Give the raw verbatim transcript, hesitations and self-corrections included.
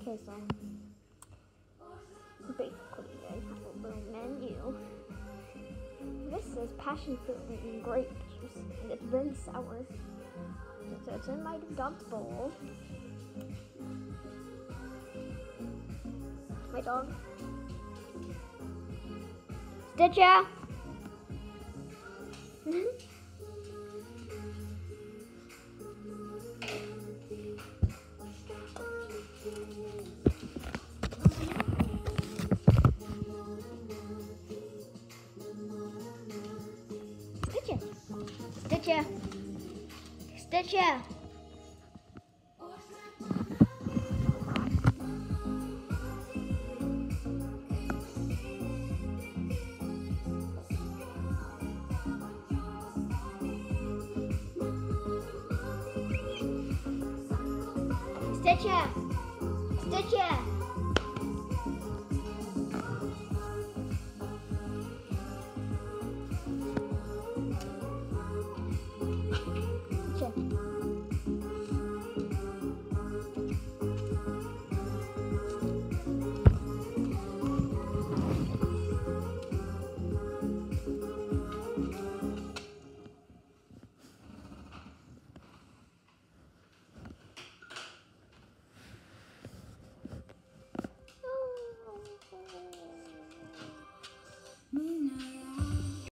Okay, so basically I have a little menu. This is passion fruit and grape juice, and it's very sour. So it's in my dog's bowl. My dog. Stitcher! Stitcher! Stitcher! Stitcher! Stitcher! Stitcher!